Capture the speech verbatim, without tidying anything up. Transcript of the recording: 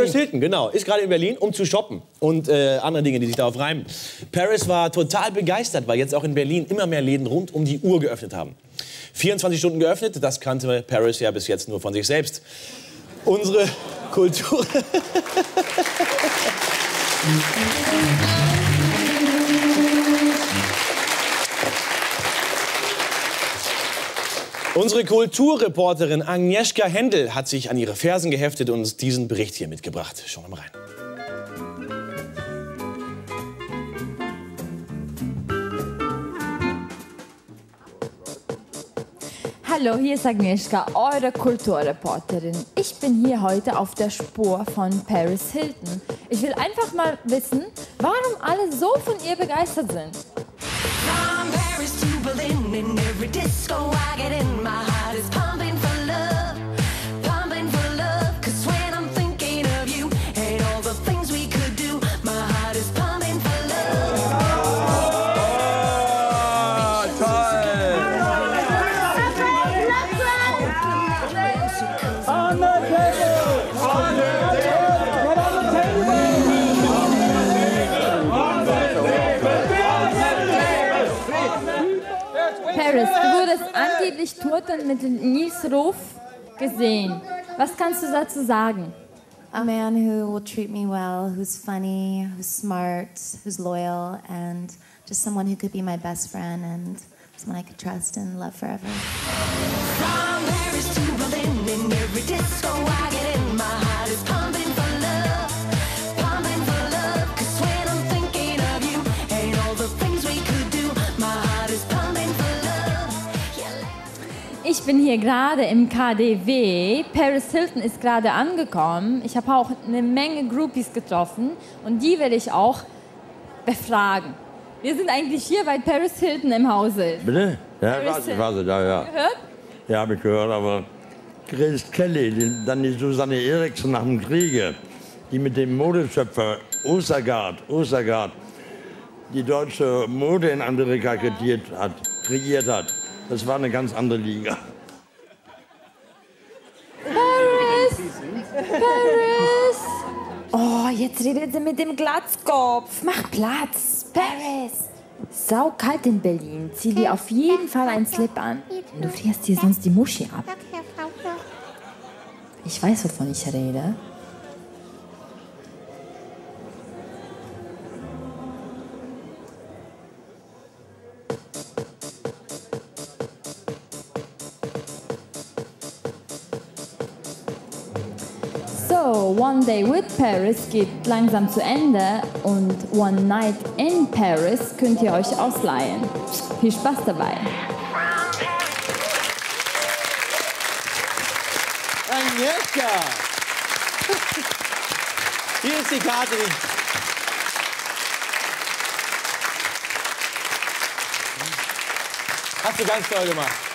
Paris Hilton, genau. Ist gerade in Berlin, um zu shoppen. Und äh, andere Dinge, die sich darauf reimen. Paris war total begeistert, weil jetzt auch in Berlin immer mehr Läden rund um die Uhr geöffnet haben. vierundzwanzig Stunden geöffnet, das kannte Paris ja bis jetzt nur von sich selbst. Unsere Kultur... Unsere Kulturreporterin Agnieszka Händel hat sich an ihre Fersen geheftet und uns diesen Bericht hier mitgebracht. Schauen wir mal rein. Hallo, hier ist Agnieszka, eure Kulturreporterin. Ich bin hier heute auf der Spur von Paris Hilton. Ich will einfach mal wissen, warum alle so von ihr begeistert sind. From Paris to Berlin, in every disco I get in, my heart is pumping for love, pumping for love, 'cause when I'm thinking of you and all the things we could do, my heart is pumping for love. Oh, toll! On the table! On the table! Get on the table! Paris, du wurdest angeblich turteln mit Nils Ruf gesehen. Was kannst du dazu sagen? A man who will treat me well, who's funny, who's smart, who's loyal, and just someone who could be my best friend and someone I could trust and love forever. From Paris to Berlin, in every disco I get in, my heart is pumping for love, pumping for love, 'cause when I'm thinking of you and all the things we could do, my heart is pumping for love. Ich bin hier gerade im K D W. Paris Hilton ist gerade angekommen. Ich habe auch eine Menge Groupies getroffen und die werde ich auch befragen. Wir sind eigentlich hier, weil Paris Hilton im Hause ist. Bitte? Ja, Paris warte, ich warte, ja, ja. Gehört? Ja, habe ich gehört, aber Grace Kelly, die, dann die Susanne Eriksson nach dem Kriege, die mit dem Modeschöpfer Ostergaard, Ostergaard die deutsche Mode in Amerika kreiert hat, kreiert hat. Das war eine ganz andere Liga. Paris! Paris! Oh, jetzt redet sie mit dem Glatzkopf. Mach Platz, Paris! Sau kalt in Berlin. Zieh dir auf jeden Fall einen Slip an. Du frierst dir sonst die Muschi ab. Ich weiß, wovon ich rede. So, One Day with Paris geht langsam zu Ende und One Night in Paris könnt ihr euch ausleihen. Viel Spaß dabei. Agnieszka! Hier ist die Karte. Hast du ganz toll gemacht.